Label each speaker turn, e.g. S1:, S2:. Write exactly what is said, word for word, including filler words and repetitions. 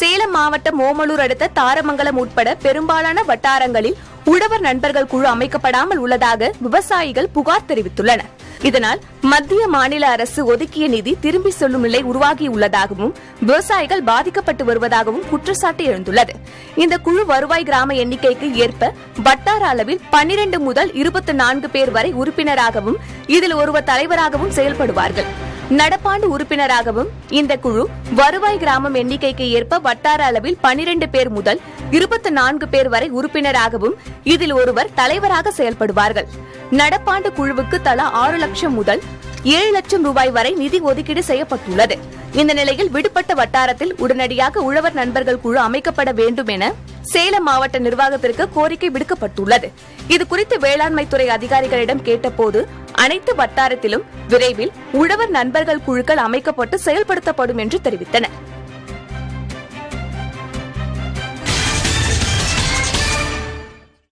S1: சேலம் மாவட்டம் ஓமலூர் அடுத்த தாரமங்கலம் உட்பட பெரும்பாலான வட்டாரங்களில் உழவர் நண்பர்கள் குழு அமைக்கப்படாமல் உள்ளதாக விவசாயிகள் புகார் தெரிவித்துள்ளனர். இதனால் மத்திய மாநில அரசு ஒதுக்கிய நிதி திரும்பி செல்லும் நிலை உருவாகியுள்ளதாகவும் விவசாயிகள் பாதிக்கப்பட்டு வருவதாகவும் குற்றச்சாட்டு எழுந்துள்ளது. இந்த குழு வருவாய் கிராம எண்ணிக்கைக்கு ஏற்ப வட்டார அளவில் பன்னிரண்டு முதல் இருபத்தி நான்கு பேர் வரை உறுப்பினராகவும் இதில் ஒருவர் தலைவராகவும் செயல்படுவார்கள். நடப்பாண்டு உறுப்பினராகவும் இந்த குழு வருவாய் கிராமம் எண்ணிக்கைக்கு ஏற்ப வட்டார அளவில் பனிரெண்டு பேர் முதல் இருபத்தி நான்கு பேர் வரை உறுப்பினராகவும் இதில் ஒருவர் தலைவராக செயல்படுவார்கள். நடப்பாண்டு குழுவுக்கு தலா ஆறு லட்சம் முதல் ஏழு லட்சம் ரூபாய் வரை நிதி ஒதுக்கீடு செய்யப்பட்டுள்ளது. இந்த நிலையில் விடுபட்ட வட்டாரத்தில் உடனடியாக உழவர் நண்பர்கள் குழு அமைக்கப்பட வேண்டும் என சேலம் மாவட்ட நிர்வாகத்திற்கு கோரிக்கை விடுக்கப்பட்டுள்ளது. இதுகுறித்து வேளாண்மை துறை அதிகாரிகளிடம் கேட்டபோது அனைத்து வட்டாரத்திலும் விரைவில் உழவர் நண்பர்கள் குழுக்கள் அமைக்கப்பட்டு செயல்படுத்தப்படும் என்று தெரிவித்தனர்.